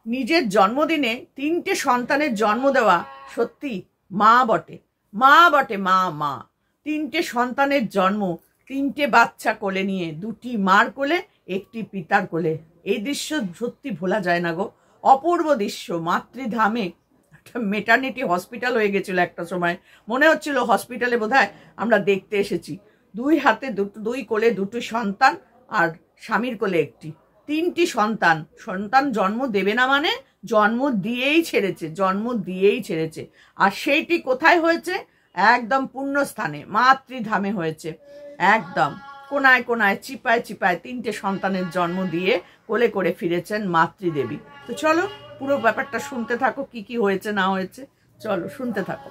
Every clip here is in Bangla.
নিজের জন্মদিনে 3টে সন্তানের জন্ম দেওয়া সত্যি মা বটে, মা বটে, মা মা। 3টে সন্তানের জন্ম, 3টে বাচ্চা কোলে নিয়ে, 2টি মার কোলে, 1টি পিতার কোলে। এই দৃশ্য সত্যি ভোলা যায় না গো, অপূর্ব দৃশ্য। মাতৃধামে একটা মেটার্নিটি হসপিটাল হয়ে গেছিল একটা সময়, মনে হচ্ছিল হসপিটালে বোধহয় আমরা দেখতে এসেছি। 2 হাতে 2 কোলে 2টি সন্তান আর স্বামীর কোলে 1টি, 3টি সন্তান। সন্তান জন্ম দেবে না মানে জন্ম দিয়েই ছেড়েছে, জন্ম দিয়েই ছেড়েছে। আর সেইটি কোথায় হয়েছে? একদম পুণ্যস্থানে, মাতৃধামে হয়েছে। একদম কোনায় কোনায়, চিপায় চিপায় 3টে সন্তানের জন্ম দিয়ে কোলে করে ফিরেছেন মাতৃদেবী। তো চলো পুরো ব্যাপারটা শুনতে থাকো, কি কি হয়েছে না হয়েছে, চলো শুনতে থাকো।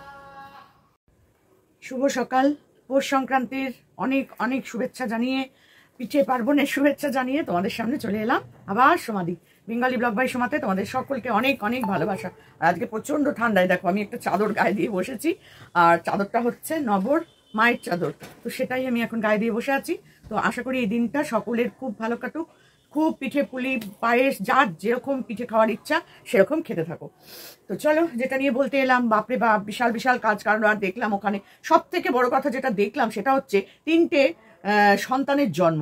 শুভ সকাল, পৌষ সংক্রান্তির অনেক অনেক শুভেচ্ছা জানিয়ে, পিঠে পার্বণের শুভেচ্ছা জানিয়ে তোমাদের সামনে চলে এলাম আবার সমাধি বেঙ্গলি ব্লগ বাই সোমাতে। তোমাদের সকলকে অনেক অনেক ভালোবাসা। আর আজকে প্রচণ্ড ঠান্ডায় দেখো আমি একটা চাদর গায়ে দিয়ে বসেছি, আর চাদরটা হচ্ছে নবর মায়ের চাদর। তো সেটাই আমি এখন গায়ে দিয়ে বসে আছি। তো আশা করি এই দিনটা সকলের খুব ভালো কাটুক, খুব পিঠে পুলি পায়েস যার যেরকম পিঠে খাওয়ার ইচ্ছা সেরকম খেতে থাকো। তো চলো যেটা নিয়ে বলতে এলাম, বাপরে বাপ বিশাল বিশাল কাজ কারণ। আর দেখলাম ওখানে সব থেকে বড় কথা যেটা দেখলাম সেটা হচ্ছে 3টে সন্তানের জন্ম।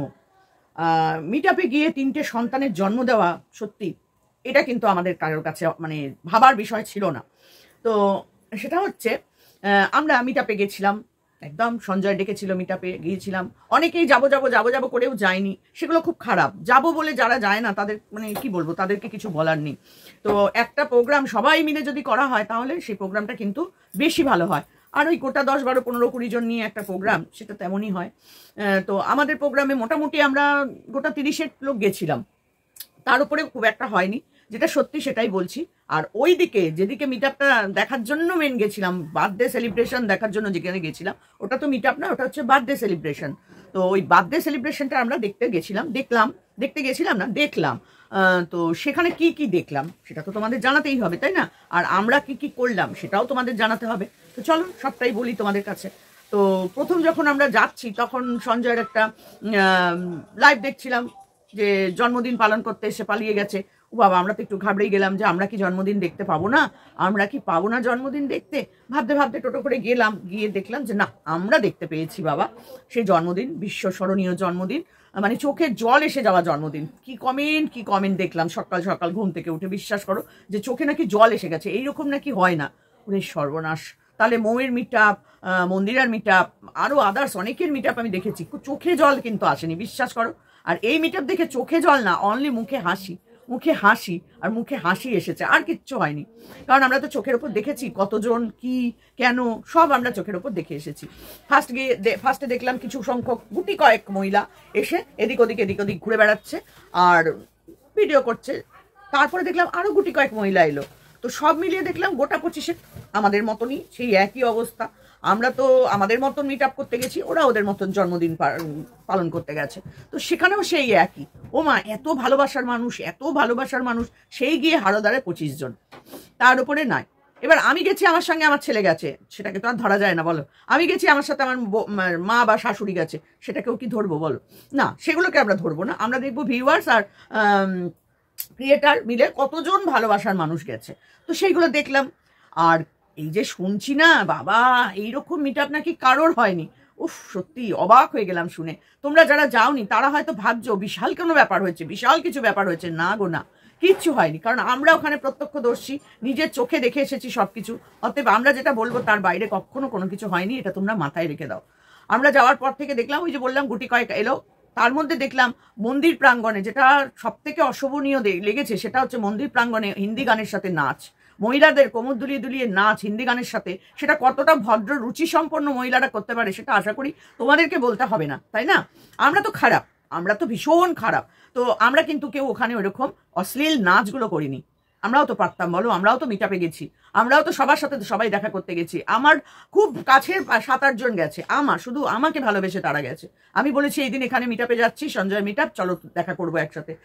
মিট আপে গিয়ে 3টে সন্তানের জন্ম দেওয়া সত্যি এটা কিন্তু আমাদের কারোর কাছে মানে ভাবার বিষয় ছিল না। তো সেটা হচ্ছে আমরা মিট আপে গেছিলাম, একদম সঞ্জয় ডেকেছিল, মিট আপে গিয়েছিলাম। অনেকেই যাবো যাবো যাবো যাবো করেও যায়নি, সেগুলো খুব খারাপ। যাবো বলে যারা যায় না তাদের মানে কি বলবো, তাদেরকে কিছু বলার নেই। তো একটা প্রোগ্রাম সবাই মিলে যদি করা হয় তাহলে সেই প্রোগ্রামটা কিন্তু বেশি ভালো হয়। আর ওই গোটা 10, 12, 15, 20 জন নিয়ে একটা প্রোগ্রাম সেটা তেমনই হয়। তো আমাদের প্রোগ্রামে মোটামুটি আমরা গোটা 30 লোক গেছিলাম, তার উপরে খুব একটা হয়নি, যেটা সত্যি সেটাই বলছি। আর ওই দিকে যেদিকে মিট আপটা দেখার জন্য মেন গেছিলাম, বার্থডে সেলিব্রেশন দেখার জন্য যেখানে গেছিলাম, ওটা তো মিট আপ না, ওটা হচ্ছে বার্থডে সেলিব্রেশন। তো ওই বার্থডে সেলিব্রেশনটা আমরা দেখতে গেছিলাম, দেখলাম। তো সেখানে কি কি দেখলাম সেটা তো তোমাদের জানাতেই হবে, তাই না? আর আমরা কি কি করলাম সেটাও তোমাদের জানাতে হবে। তো চলো সবটাই বলি তোমাদের কাছে। তো প্রথম যখন আমরা যাচ্ছি তখন সঞ্জয়ের একটা লাইভ দেখছিলাম যে জন্মদিন পালন করতে এসে পালিয়ে গেছে। ও বাবা, আমরা তো একটু ঘাবড়েই গেলাম যে আমরা কি জন্মদিন দেখতে পাবো না, আমরা কি পাবো না জন্মদিন দেখতে। ভাবতে ভাবতে টোটো করে গেলাম, গিয়ে দেখলাম যে না, আমরা দেখতে পেয়েছি বাবা সেই জন্মদিন, বিশ্বস্মরণীয় জন্মদিন, মানে চোখে জল এসে যাওয়া জন্মদিন। কি কমেন্ট দেখলাম সকাল সকাল ঘুম থেকে উঠে, বিশ্বাস করো যে চোখে নাকি জল এসে গেছে, এইরকম নাকি হয় না। ওরে সর্বনাশ! তাহলে মৌয়ের মিট আপ, মন্দিরার মিট আপ, আরও আদার্স অনেকের মিট আপ আমি দেখেছি, চোখে জল কিন্তু আসেনি, বিশ্বাস করো। আর এই মিট আপ দেখে চোখে জল না, অনলি মুখে হাসি এসেছে, আর কিচ্ছু হয়নি। কারণ আমরা তো চোখের ওপর দেখেছি কতজন কি কেন সব আমরা চোখের ওপর দেখে এসেছি। ফার্স্টে দেখলাম কিছু সংখ্যক গুটি কয়েক মহিলা এসে এদিক ওদিক ঘুরে বেড়াচ্ছে আর ভিডিও করছে। তারপরে দেখলাম আরো গুটি কয়েক মহিলা এলো। তো সব মিলিয়ে দেখলাম গোটা 25 আমাদের মতনই সেই একই অবস্থা। আমরা তো আমাদের মতন মিট আপ করতে গেছি, ওরা ওদের মতন জন্মদিন পালন করতে গেছে। তো সেখানেও সেই একই। ও মা, এত ভালোবাসার মানুষ, সেই গিয়ে হারোদারে 25 জন, তার উপরে নাই। এবার আমি গেছি, আমার সঙ্গে আমার ছেলে গেছে, সেটাকে তো আর ধরা যায় না বলো। আমি গেছি, আমার সাথে আমার মা বা শাশুড়ি গেছে, সেটাকেও কি ধরবো বলো? না, সেগুলোকে আমরা ধরবো না। আমরা দেখবো ভিউয়ার্স আর ক্রিয়েটার মিলে কতজন ভালোবাসার মানুষ গেছে, তো সেইগুলো দেখলাম। আর এই যে শুনছি না বাবা, এইরকম মিট আপ নাকি কারোর হয়নি। উফ, সত্যি অবাক হয়ে গেলাম শুনে। তোমরা যারা যাওনি তারা হয়তো ভাবছো বিশাল কোনো ব্যাপার হয়েছে, বিশাল কিছু ব্যাপার হয়েছে। না গো না, কিচ্ছু হয়নি। কারণ আমরা ওখানে প্রত্যক্ষদর্শী, নিজের চোখে দেখে এসেছি সবকিছু। অতএব আমরা যেটা বলবো তার বাইরে কখনো কোনো কিছু হয়নি, এটা তোমরা মাথায় রেখে দাও। আমরা যাওয়ার পর থেকে দেখলাম, ওই যে বললাম গুটি কয়েক এলো। তার মধ্যে দেখলাম মন্দির প্রাঙ্গণে, যেটা সব থেকে অশোভনীয় লেগেছে সেটা হচ্ছে মন্দির প্রাঙ্গণে হিন্দি গানের সাথে নাচ, মহিলাদের কোমর দুলিয়ে দুলিয়ে নাচ হিন্দি গানের সাথে। সেটা কতটা ভদ্র রুচি সম্পন্ন মহিলারা করতে পারে সেটা আশা করি তোমাদেরকে বলতে হবে না, তাই না? আমরা তো খারাপ, আমরা তো ভীষণ খারাপ। তো আমরা কিন্তু কেউ ওখানে ওইরকম অশ্লীল নাচগুলো করিনি। আমরাও তো পারতাম বলো, আমরাও তো মিট আপে গেছি, আমরাও তো সবার সাথে সবাই দেখা করতে গেছি। আমার খুব কাছের 7-8 জন গেছে, শুধু আমাকে ভালোবেসে তারা গেছে। আমি বলেছি এই দিন এখানে মিট আপে যাচ্ছি, সঞ্জয় মিট আপ, চলো দেখা করবো একসাথে।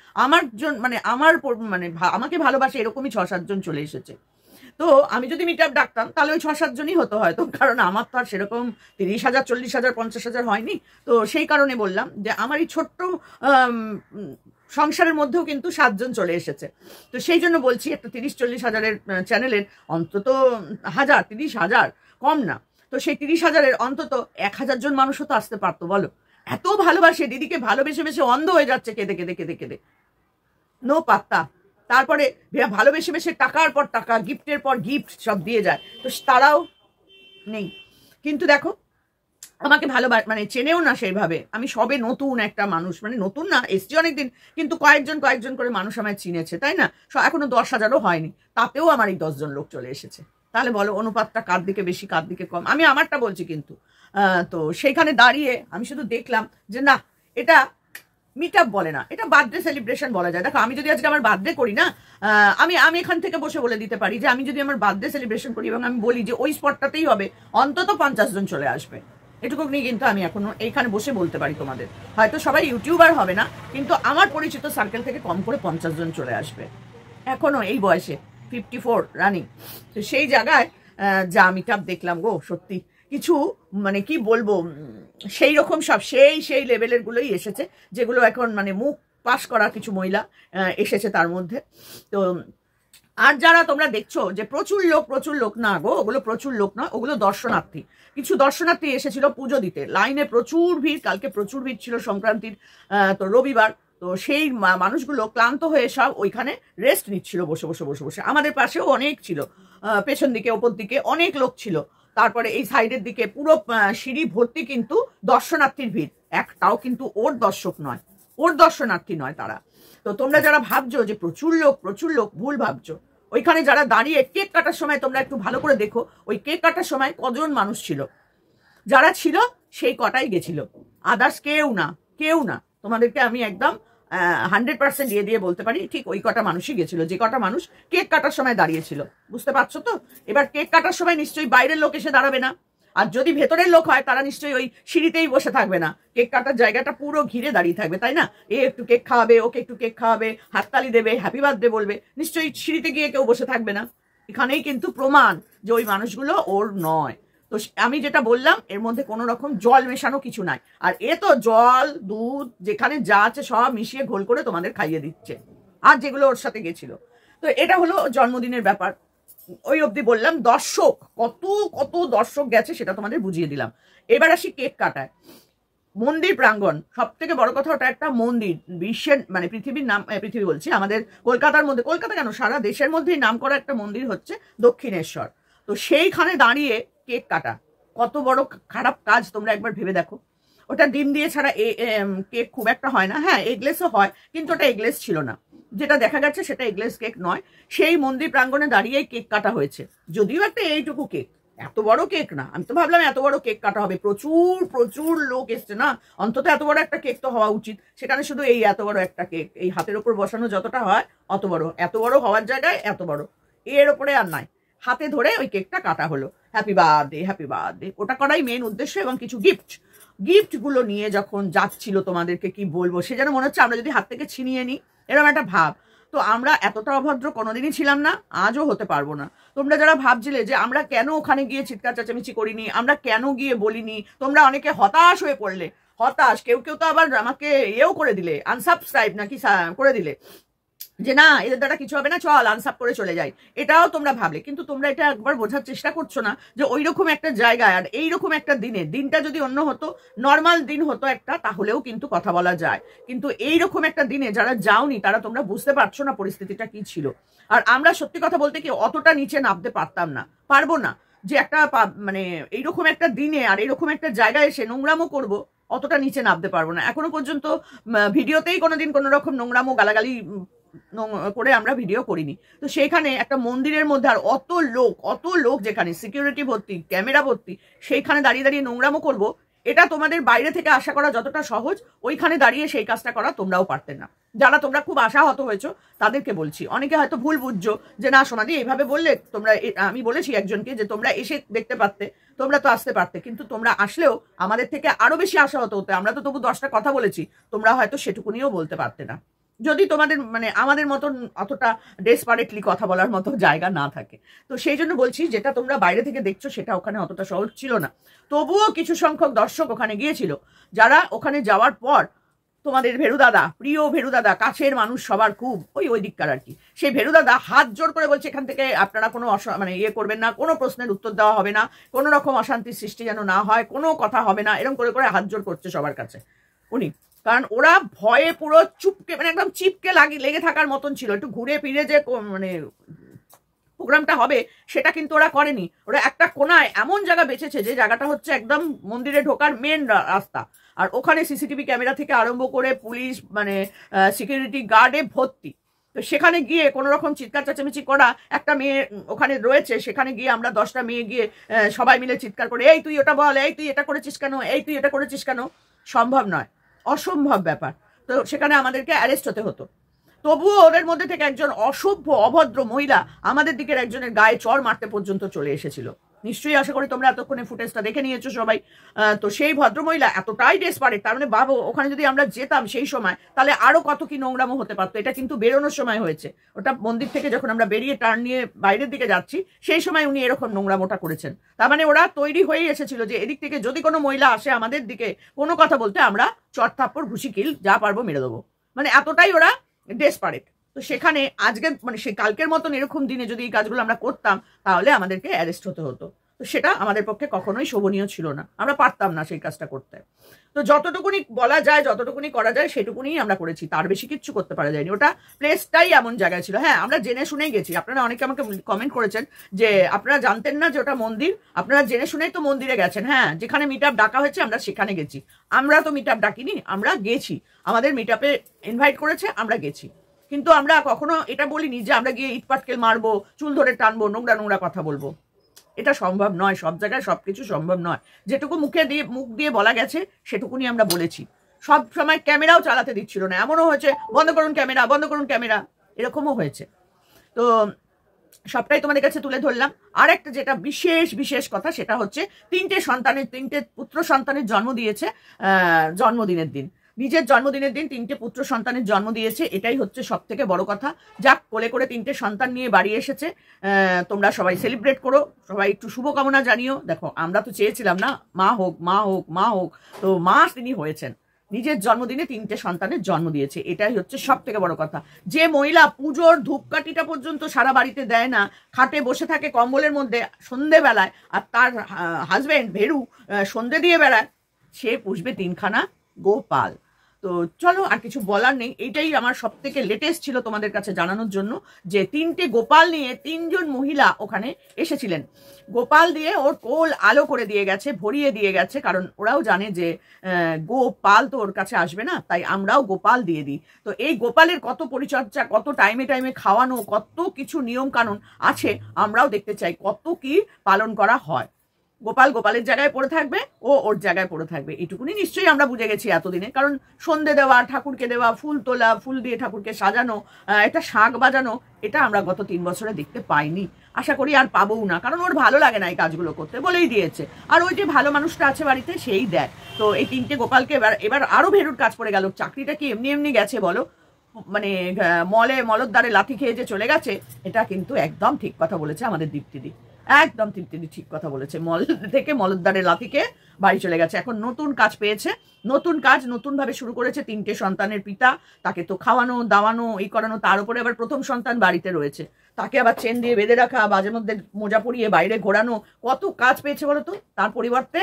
আমাকে ভালোবাসে এরকমই 6-7 জন চলে এসেছে। তো আমি যদি মিট আপ ডাকতাম তাহলে ওই 6-7 জনই হতো হয়তো, কারণ আমার তো আর সেরকম 30,000, 40,000, 50,000 হয়নি। তো সেই কারণে বললাম যে আমার এই ছোট্ট সংসারের মধ্যেও কিন্তু 7 জন চলে এসেছে। তো সেই জন্য বলছি একটা 30-40 হাজারের চ্যানেলের অন্তত 30,000 কম না, তো সেই 30,000-এর অন্তত 1,000 জন মানুষও তো আসতে পারতো বলো। এত ভালোবাসে দিদিকে, ভালোবেসে বেশে অন্ধ হয়ে যাচ্ছে কেঁদে কেঁদে কেঁদে কেঁদে, নো পাত্তা। তারপরে ভালোবেসে বেশে টাকার পর টাকা, গিফটের পর গিফট সব দিয়ে যায়, তো তারাও নেই। কিন্তু দেখো আমাকে মানে চেনেও না সেইভাবে, আমি সবে নতুন একটা মানুষ, মানে নতুন না, এসছি অনেকদিন, কিন্তু কয়েকজন করে মানুষ আমায় চিনেছে, তাই না? এখনো 10,000-ও হয়নি, তাতেও আমার এই 10 জন লোক চলে এসেছে। তাহলে বলো অনুপাতটা কার দিকে বেশি কার দিকে কম? আমি আমারটা বলছি কিন্তু। তো সেইখানে দাঁড়িয়ে আমি শুধু দেখলাম যে না, এটা মিট আপ বলে না, এটা বার্থডে সেলিব্রেশন বলা যায়। দেখো আমি যদি আজকে আমার বার্থডে করি না, আমি এখান থেকে বসে বলে দিতে পারি যে আমি যদি আমার বার্থডে সেলিব্রেশন করি এবং আমি বলি যে ওই স্পটটাতেই হবে, অন্তত 50 জন চলে আসবে, এটুকু নিয়ে কিন্তু আমি এখনো এইখানে বসে বলতে পারি তোমাদের। হয়তো সবাই ইউটিউবার হবে না, কিন্তু আমার পরিচিত সার্কেল থেকে কম করে 50 জন চলে আসবে এখনো এই বয়সে, 54 রানিং। তো সেই জায়গায় যা মিট আপ দেখলাম গো, সত্যি কিছু মানে কি বলবো, সেই রকম সব সেই লেভেলের গুলোই এসেছে, যেগুলো এখন মানে মুখ পাশ করা কিছু মহিলা এসেছে তার মধ্যে। তো আর যারা তোমরা দেখছো যে প্রচুর লোক না গো, ওগুলো প্রচুর লোক নয়, ওগুলো দর্শনার্থী। কিছু দর্শনার্থী এসেছিল পুজো দিতে, লাইনে প্রচুর ভিড়, কালকে প্রচুর ভিড় ছিল সংক্রান্তির তো রবিবার। তো সেই মানুষগুলো ক্লান্ত হয়ে সব ওইখানে রেস্ট নিচ্ছিল বসে বসে বসে বসে। আমাদের পাশেও অনেক ছিল, পেছন দিকে ওপর দিকে অনেক লোক ছিল। তারপরে এই সাইডের দিকে পুরো সিঁড়ি ভর্তি কিন্তু দর্শনার্থীর ভিড়, একটাও কিন্তু ওর দর্শক নয়, ওর দর্শনার্থী নয় তারা। তো তোমরা যারা ভাবছো যে প্রচুর লোক, ভুল ভাবছো। ওইখানে যারা দাঁড়িয়ে কেক কাটার সময় তোমরা একটু ভালো করে দেখো, ওই কেক কাটার সময় কজন মানুষ ছিল, যারা ছিল সেই কটাই গেছিল, আদার্স কেউ না। তোমাদেরকে আমি একদম 100% দিয়ে বলতে পারি, ঠিক ওই কটা মানুষই গেছিল, যে কটা মানুষ কেক কাটার সময় দাঁড়িয়েছিল। বুঝতে পারছো তো? এবার কেক কাটার সময় নিশ্চয়ই বাইরের লোক এসে দাঁড়াবে না, আর যদি ভেতরের লোক হয় তারা নিশ্চয়ই ওই সিঁড়িতেই বসে থাকবে না, কেক কাটার জায়গাটা পুরো ঘিরে দাঁড়িয়ে থাকবে, তাই না? একটু কেক খাওয়াবে, ওকে একটু কেক খাওয়াবে, হাততালি দেবে, হ্যাপি বার্থডে বলবে, নিশ্চয়ই সিঁড়িতে গিয়ে কেউ বসে থাকবে না। এখানেই কিন্তু প্রমাণ যে ওই মানুষগুলো ওর নয়। তো আমি যেটা বললাম, এর মধ্যে কোনো রকম জল মেশানো কিছু নাই, আর এ তো জল দুধ যেখানে যা আছে সব মিশিয়ে ঘোল করে তোমাদের খাইয়ে দিচ্ছে, আর যেগুলো ওর সাথে গেছিল। তো এটা হলো জন্মদিনের ব্যাপার, ওই অবধি বললাম। দর্শক কত দর্শক গেছে সেটা তোমাদের বুঝিয়ে দিলাম। এবার আসি কেক কাটায়। মন্দির প্রাঙ্গণ, সব থেকে বড় কথা, ওটা একটা মন্দির, বিশ্বের মানে পৃথিবীর নাম, পৃথিবী বলছি আমাদের কলকাতার মধ্যে, কলকাতা কেন সারা দেশের মধ্যেই নাম করা একটা মন্দির হচ্ছে দক্ষিণেশ্বর। তো সেইখানে দাঁড়িয়ে কেক কাটা কত বড় খারাপ কাজ তোমরা একবার ভেবে দেখো। ওটা ডিম দিয়ে ছাড়া কেক খুব একটা হয় না, হ্যাঁ এগলেসও হয়, কিন্তু ওটা এগলেস ছিল না, যেটা দেখা যাচ্ছে সেটা এগলেস কেক নয়। সেই মন্দির প্রাঙ্গণে দাঁড়িয়ে কেক কাটা হয়েছে, যদিও একটা এইটুকু কেক, এত বড় কেক না। আমি তো ভাবলাম এত বড় কেক কাটা হবে, প্রচুর লোক এসছে না, অন্তত এত বড় একটা কেক তো হওয়া উচিত। সেখানে শুধু এই এত বড় একটা কেক, এই হাতের ওপর বসানো যতটা হয় এত বড় হওয়ার জায়গায় এত বড়, এর ওপরে আর নয়, হাতে ধরে ওই কেকটা কাটা হলো, হ্যাপি বার্থডে। ওটা করাই মেন উদ্দেশ্য। এবং কিছু গিফট গুলো নিয়ে যখন যাচ্ছিল, তোমাদেরকে কি বলবো, সে যেন মনে হচ্ছে আমরা যদি হাত থেকে ছিনিয়ে নিই, এরকম একটা ভাব। তো আমরা এতটা অভদ্র কোনোদিনই ছিলাম না, আজও হতে পারবো না। তোমরা যারা ভাবছিলে যে আমরা কেন ওখানে গিয়ে চিৎকার চেঁচামেচি করিনি, আমরা কেন গিয়ে বলিনি, তোমরা অনেকে হতাশ হয়ে পড়লে। কেউ তো আবার আমাকে এও করে দিলে, আনসাবস্ক্রাইব নাকি করে দিলে, যে না এদের দ্বারা কিছু হবে না, চল আনসাব করে চলে যাই, এটাও তোমরা ভাবলে। কিন্তু তোমরা এটা একবার বোঝার চেষ্টা করছো না যে ওই রকম একটা জায়গায় আর এইরকম একটা দিনটা যদি অন্য হতো, নর্মাল দিন হতো একটা, তাহলেও কিন্তু কথা বলা যায়। কিন্তু এইরকম একটা দিনে যারা যাওনি, তারা তোমরা বুঝতে পারছো না পরিস্থিতিটা কি ছিল। আর আমরা সত্যি কথা বলতে কি অতটা নিচে নামতে পারবো না যে একটা মানে এইরকম একটা দিনে আর এইরকম একটা জায়গায় এসে নোংরামো করব, অতটা নিচে নামতে পারবো না। এখনো পর্যন্ত ভিডিওতেই কোনোদিন কোনো রকম নোংরামো গালাগালি করে আমরা ভিডিও করিনি। তো সেখানে একটা মন্দিরের মধ্যে আর অত লোক যেখানে সিকিউরিটি ভর্তি, ক্যামেরা ভর্তি, সেইখানে দাঁড়িয়ে নোংরামো করব, এটা তোমাদের বাইরে থেকে আশা করা যতটা সহজ, ওইখানে দাঁড়িয়ে সেই কাজটা করা তোমরাও পারতে না। যারা তোমরা খুব আশাহত হয়েছো তাদেরকে বলছি, অনেকে হয়তো ভুল বুঝছো যে না সমাধি এইভাবে বললে তোমরা, আমি বলেছি একজনকে যে তোমরা এসে দেখতে পারতে, তোমরা তো আসতে পারতে, কিন্তু তোমরা আসলেও আমাদের থেকে আরো বেশি আশাহত হতে। আমরা তো তবু 10টা কথা বলেছি, তোমরা হয়তো সেটুকুনিও বলতে পারতে না, যদি তোমাদের মানে আমাদের মতন অতটা ডেসপারেটলি কথা বলার মতো জায়গা না থাকে। তো সেই জন্য বলছি, যেটা তোমরা বাইরে থেকে দেখছো সেটা ওখানে অতটা সহজ ছিল না। তবুও কিছু সংখ্যক দর্শক ওখানে গিয়েছিল, যারা ওখানে যাওয়ার পর তোমাদের ভেরুদাদা, প্রিয় ভেরুদাদা, কাছের মানুষ সবার খুব, ওই দিককার আর কি, সেই ভেরুদাদা হাত জোর করে বলছে এখান থেকে আপনারা কোনো মানে ইয়ে করবেন না, কোনো প্রশ্নের উত্তর দেওয়া হবে না, কোনো রকম অশান্তির সৃষ্টি যেন না হয়, কোনো কথা হবে না, এরকম করে করে হাত জোর করছে সবার কাছে উনি। কারণ ওরা ভয়ে পুরো চুপকে, মানে একদম চিপকে লেগে থাকার মতন ছিল। একটু ঘুরে ফিরে যে মানে প্রোগ্রামটা হবে সেটা কিন্তু ওরা করেনি। ওরা একটা কোনায় এমন জায়গা বেঁচেছে যে জায়গাটা হচ্ছে একদম মন্দিরে ঢোকার মেন রাস্তা, আর ওখানে সিসিটিভি ক্যামেরা থেকে আরম্ভ করে পুলিশ, মানে সিকিউরিটি গার্ডে ভর্তি। তো সেখানে গিয়ে কোনো রকম চিৎকার চেঁচামেচি করা, একটা মেয়ে ওখানে রয়েছে, সেখানে গিয়ে আমরা 10টা মেয়ে গিয়ে সবাই মিলে চিৎকার করে, এই তুই ওটা বল, এই তুই এটা করেছিস কেন, এই তুই এটা করেছিস কেন, সম্ভব নয়, অসম্ভব ব্যাপার। তো সেখানে আমাদেরকে অ্যারেস্ট হতে হতো। তবুও ওদের মধ্যে থেকে একজন অসভ্য অভদ্র মহিলা আমাদের দিকের একজনের গায়ে চড় মারতে পর্যন্ত চলে এসেছিল। নিশ্চয়ই আশা করি তোমরা এতক্ষণে ফুটেজটা দেখে নিয়েছো সবাই। তো সেই ভদ্রমহিলা এতটাই ডেসপারেট, তার মানে ভাবো ওখানে যদি আমরা যেতাম সেই সময়, তাহলে আরো কত কি নোংরামো হতে পারতো। এটা কিন্তু বেরোনোর সময় হয়েছে, ওটা মন্দির থেকে যখন আমরা বেরিয়ে টার্ন নিয়ে বাইরের দিকে যাচ্ছি সেই সময় উনি এরকম নোংরামোটা করেছেন। তার মানে ওরা তৈরি হয়েই এসেছিল যে এদিক থেকে যদি কোনো মহিলা আসে আমাদের দিকে কোনো কথা বলতে, আমরা চট থাপ্পড় ঘুষি কিল যা পারবো মেরে দেবো, মানে এতটাই ওরা ডেসপারেট। তো সেখানে আজকে মানে সেই কালকের মতন এরকম দিনে যদি এই কাজগুলো আমরা করতাম তাহলে আমাদেরকে অ্যারেস্ট হতে হতো। তো সেটা আমাদের পক্ষে কখনোই শোভনীয় ছিল না, আমরা পারতাম না সেই কাজটা করতে। তো যতটুকুনি বলা যায়, যতটুকুনি করা যায় সেটুকুনি আমরা করেছি, তার বেশি কিচ্ছু করতে পারা যায়নি। ওটা প্লেসটাই এমন জায়গায় ছিল। হ্যাঁ, আমরা জেনে শুনেই গেছি। আপনারা অনেকে আমাকে কমেন্ট করেছেন যে আপনারা জানতেন না যে ওটা মন্দির, আপনারা জেনে শুনেই তো মন্দিরে গেছেন। হ্যাঁ, যেখানে মিট আপ ডাকা হয়েছে আমরা সেখানে গেছি। আমরা তো মিট আপ ডাকিনি, আমরা গেছি, আমাদের মিট আপে ইনভাইট করেছে, আমরা গেছি। কিন্তু আমরা কখনো এটা বলিনি যে আমরা গিয়ে ইট পাটকেল মারবো, চুল ধরে টানবো, নোংরা নোংরা কথা বলবো। এটা সম্ভব নয়, সব জায়গায় সবকিছু সম্ভব নয়। যেটুকু মুখ দিয়ে বলা গেছে সেটুকুনি আমরা বলেছি। সব সময় ক্যামেরাও চালাতে দিচ্ছিল না, এমনও হয়েছে বন্ধ করুন ক্যামেরা, বন্ধ করুন ক্যামেরা, এরকমও হয়েছে। তো সবটাই তোমাদের কাছে তুলে ধরলাম। আর একটা যেটা বিশেষ কথা, সেটা হচ্ছে 3টে পুত্র সন্তানের জন্ম দিয়েছে জন্মদিনের দিন, নিজের জন্মদিনের দিন 3টে পুত্র সন্তানের জন্ম দিয়েছে। এটাই হচ্ছে সব থেকে বড় কথা। যাক, কোলে করে 3টে সন্তান নিয়ে বাড়ি এসেছে। তোমরা সবাই সেলিব্রেট করো, সবাই একটু শুভকামনা জানিও। দেখো, আমরা তো চেয়েছিলাম না মা হোক মা হোক মা হোক, তো মা তিনি হয়েছেন। নিজের জন্মদিনে 3টে সন্তানের জন্ম দিয়েছে, এটাই হচ্ছে সব থেকে বড় কথা। যে মহিলা পুজোর ধূপকাঠিটা পর্যন্ত সারা বাড়িতে দেয় না, খাটে বসে থাকে কম্বলের মধ্যে সন্ধেবেলায়, আর তার হাজবেন্ড ভেরু সন্ধে দিয়ে বেড়ায়, সে পুষবে 3খানা গোপাল। তো চলো, আর কিছু বলার নেই। এইটাই আমার সব থেকে লেটেস্ট ছিল তোমাদের কাছে জানানোর জন্য, যে 3টে গোপাল নিয়ে 3জন মহিলা ওখানে এসেছিলেন। গোপাল দিয়ে ওর কোল আলো করে দিয়ে গেছে, ভরিয়ে দিয়ে গেছে, কারণ ওরাও জানে যে গোপাল তো ওর কাছে আসবে না, তাই আমরাও গোপাল দিয়ে দিই। তো এই গোপালের কত পরিচর্যা, কত টাইমে টাইমে খাওয়ানো, কত কিছু নিয়ম কানুন আছে, আমরাও দেখতে চাই কত কি পালন করা হয়। গোপাল গোপালের জায়গায় পড়ে থাকবে, ও ওর জায়গায় পড়ে থাকবে, এটুকুনি নিশ্চয়ই আমরা বুঝে গেছি এতদিনে। কারণ সন্ধে দেওয়া, ঠাকুরকে দেওয়া, ফুল তোলা, ফুল দিয়ে ঠাকুরকে সাজানো, একটা শাঁখ বাজানো, এটা আমরা গত 3 বছরে দেখতে পাইনি, আশা করি আর পাবোও না। কারণ ওর ভালো লাগে না এই কাজগুলো করতে, বলেই দিয়েছে। আর ওই যে ভালো মানুষটা আছে বাড়িতে, সেই দেয়। তো এই 3টে গোপালকে এবার আরো ভেরুর কাজ পড়ে গেল। চাকরিটা কি এমনি এমনি গেছে বলো? মানে মলদ্বারে লাথি খেয়ে যে চলে গেছে, এটা কিন্তু একদম ঠিক কথা বলেছে আমাদের দীপ্তিদি, একদম দীপ্তিদি ঠিক কথা বলেছে। মল থেকে মলদ্বারে লাথিকে বাড়ি চলে গেছে, এখন নতুন কাজ পেয়েছে, নতুন কাজ নতুন ভাবে শুরু করেছে। 3টে সন্তানের পিতা, তাকে তো খাওয়ানো দাওয়ানো এই করানো, তার উপরে আবার প্রথম সন্তান বাড়িতে রয়েছে, তাকে আবার চেন দিয়ে বেঁধে রাখা, বাজের মধ্যে মোজা পরিয়ে বাইরে ঘোরানো, কত কাজ পেয়েছে বলো তো। তার পরিবর্তে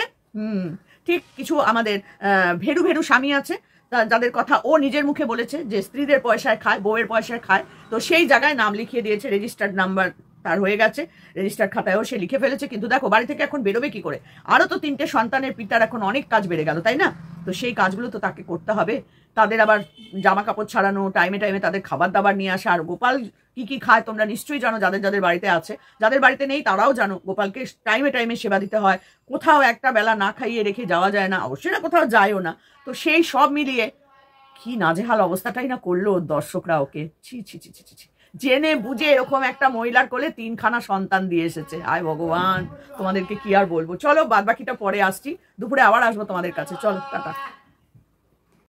ঠিক কিছু আমাদের ভেরু ভেরু স্বামী আছে, যাদের কথা ও নিজের মুখে বলেছে যে স্ত্রীদের পয়সায় খায়, বউয়ের পয়সায় খায়। তো সেই জায়গায় নাম লিখিয়ে দিয়েছে, রেজিস্টার্ড নাম্বার তার হয়ে গেছে, রেজিস্টার খাতায়ও সে লিখে ফেলেছে। কিন্তু দেখো, বাড়ি থেকে এখন বেরোবে কি করে? আরো তো 3টে সন্তানের পিতার এখন অনেক কাজ বেড়ে গেল, তাই না? তো সেই কাজগুলো তো তাকে করতে হবে। তাদের আবার জামা কাপড় ছাড়ানো, টাইমে টাইমে তাদের খাবার দাবার নিয়ে আসা। আর গোপাল কি কি খায় তোমরা নিশ্চয়ই জানো, যাদের যাদের বাড়িতে আছে। যাদের বাড়িতে নেই তারাও জানো, গোপালকে টাইমে টাইমে সেবা দিতে হয়। কোথাও একটা বেলা না খাইয়ে রেখে যাওয়া যায় না, অবশ্যই না, কোথাও যায়ও না। তো সেই সব মিলিয়ে কি নাজেহাল অবস্থাটাই না করলো দর্শকরা ওকে। ছি ছি ছি ছি ছি, জেনে বুঝে এরকম একটা মহিলার কোলে 3খানা সন্তান দিয়ে এসেছে। হায় ভগবান, তোমাদেরকে কি আর বলবো। চলো, বাদ বাকিটা পরে আসছি, দুপুরে আবার আসবো তোমাদের কাছে। চলো, টাটা।